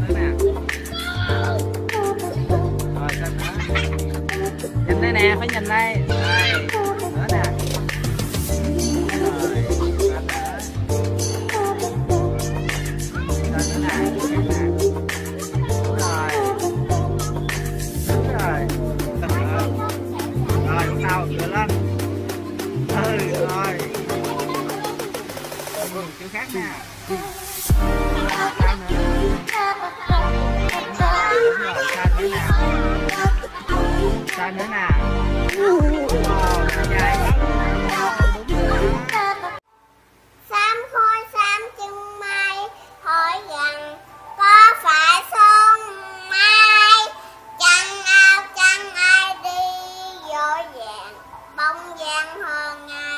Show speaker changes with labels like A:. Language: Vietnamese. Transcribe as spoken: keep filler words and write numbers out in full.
A: nữa nè. Rồi sao nữa? Nhìn đây nè, phải nhìn đây. Đây, nữa nè. Rồi, sao nữa? Sao nữa nè, đúng nè. Đúng rồi. Đúng rồi. Rồi, bắt đầu dựa lên. Ừ, rồi. Ừ, kiểu khác nè. Sao nữa? Đúng rồi, sao nữa nè. Sao nữa nè. Wow, dài quá. Đúng rồi.
B: Sam khôi Sam chân mai hỏi rằng có phải xuân mai, chẳng ao chẳng ai đi dỗ dàng bóng dáng hơn ai.